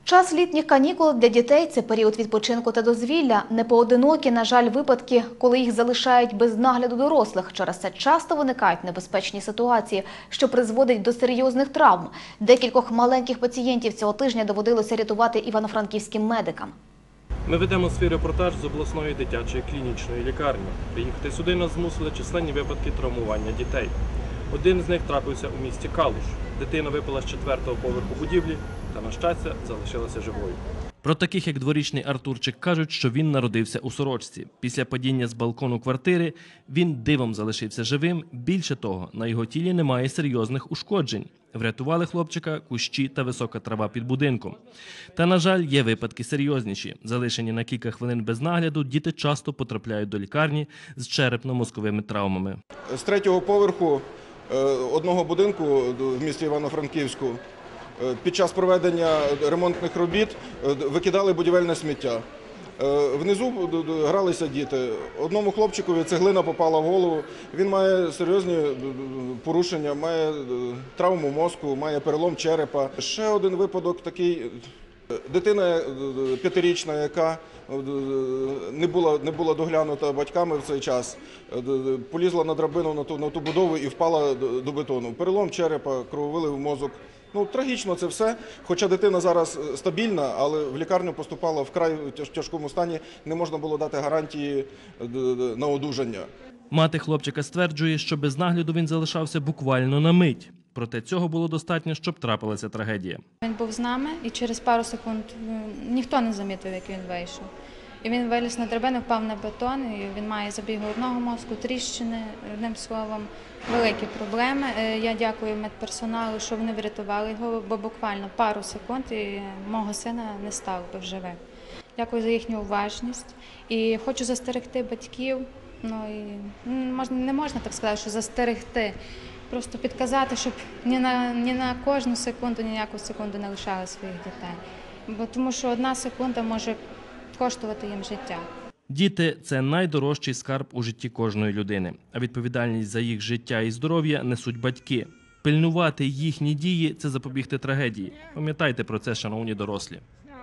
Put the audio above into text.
Час літніх канікул для дітей – це період відпочинку та дозвілля. Непоодинокі, на жаль, випадки, коли їх залишають без нагляду дорослих. Через це часто виникають небезпечні ситуації, що призводить до серйозних травм. Декількох маленьких пацієнтів цього тижня доводилося рятувати івано-франківським медикам. Ми ведемо свій репортаж з обласної дитячої клінічної лікарні. Приїхати сюди нас змусили численні випадки травмування дітей. Один з них трапився у місті Калуш. Дитина випала з 4-го поверху будівлі та, на щастя, залишилася живою. Про таких, як дворічний Артурчик, кажуть, що він народився у сорочці. Після падіння з балкону квартири він дивом залишився живим. Більше того, на його тілі немає серйозних ушкоджень. Врятували хлопчика кущі та висока трава під будинком. Та, на жаль, є випадки серйозніші. Залишені на кілька хвилин без нагляду, діти часто потрапляють до лікарні з черепно-мозковими травмами. З 3-го поверху одного будинку в місті Івано-Франківську під час проведення ремонтних робіт викидали будівельне сміття. Внизу гралися діти. Одному хлопчикові цеглина попала в голову. Він має серйозні порушення, має травму мозку, має перелом черепа. Ще один випадок такий. Дитина 5-річна, яка не була доглянута батьками в цей час, полізла на драбину на ту будову і впала до бетону. Перелом черепа, крововилив мозок. Трагічно це все, хоча дитина зараз стабільна, але в лікарню поступала в вкрай тяжкому стані, не можна було дати гарантії на одужання. Мати хлопчика стверджує, що без нагляду він залишався буквально на мить. Проте цього було достатньо, щоб трапилася трагедія. Він був з нами і через пару секунд ніхто не замітив, як він вийшов. І він виліз на драбину, впав на бетон, і він має забіг головного мозку, тріщини, одним словом, великі проблеми. Я дякую медперсоналу, що вони врятували його, бо буквально пару секунд і мого сина не стало би в живих. Дякую за їхню уважність і хочу застерегти батьків, не можна так сказати, що застерегти, просто підказати, щоб ні на кожну секунду, ніяку секунду не лишали своїх дітей, тому що одна секунда може коштувати їм життя. Діти – це найдорожчий скарб у житті кожної людини, а відповідальність за їх життя і здоров'я несуть батьки. Пильнувати їхні дії – це запобігти трагедії. Пам'ятайте про це, шановні дорослі.